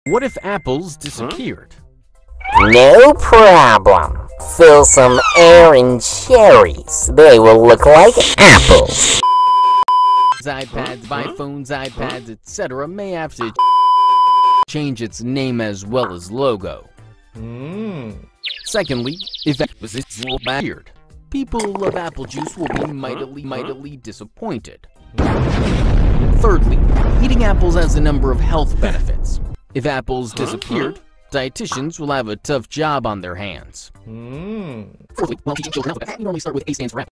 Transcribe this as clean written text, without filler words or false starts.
What if apples disappeared? No problem. Fill some air in cherries. They will look like apples. iPads, iPhones, iPads, etc. may have to change its name as well as logo. Secondly, if apples disappeared, people who love apple juice will be mightily disappointed. Thirdly, eating apples has a number of health benefits. If apples disappeared, dietitians will have a tough job on their hands. Fourthly, while teaching children alphabet, we normally start with A stands for apple.